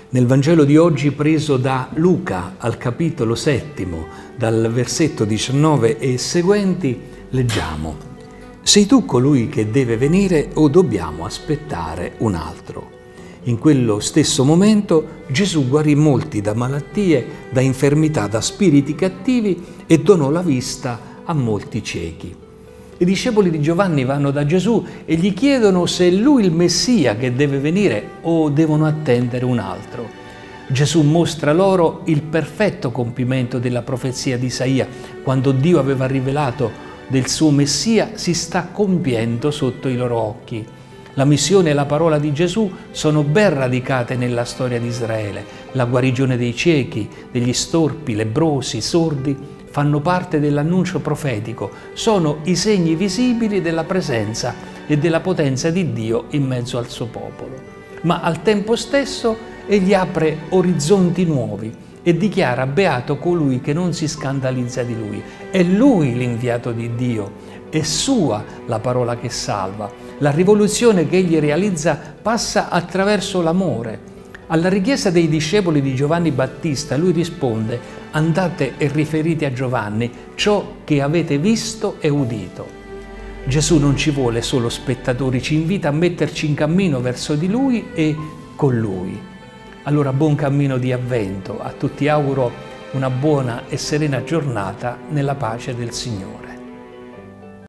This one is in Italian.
Nel Vangelo di oggi, preso da Luca al capitolo 7, dal versetto 19 e seguenti, leggiamo: «Sei tu colui che deve venire o dobbiamo aspettare un altro?» In quello stesso momento Gesù guarì molti da malattie, da infermità, da spiriti cattivi e donò la vista a molti ciechi. I discepoli di Giovanni vanno da Gesù e gli chiedono se è lui il Messia che deve venire o devono attendere un altro. Gesù mostra loro il perfetto compimento della profezia di Isaia, quando Dio aveva rivelato del suo Messia si sta compiendo sotto i loro occhi. La missione e la parola di Gesù sono ben radicate nella storia di Israele. La guarigione dei ciechi, degli storpi, lebbrosi, sordi fanno parte dell'annuncio profetico, sono i segni visibili della presenza e della potenza di Dio in mezzo al suo popolo. Ma al tempo stesso egli apre orizzonti nuovi e dichiara beato colui che non si scandalizza di lui. È lui l'inviato di Dio, è sua la parola che salva. La rivoluzione che egli realizza passa attraverso l'amore. Alla richiesta dei discepoli di Giovanni Battista lui risponde: andate e riferite a Giovanni ciò che avete visto e udito. Gesù non ci vuole solo spettatori, ci invita a metterci in cammino verso di lui e con lui. Allora buon cammino di Avvento, a tutti auguro una buona e serena giornata nella pace del Signore.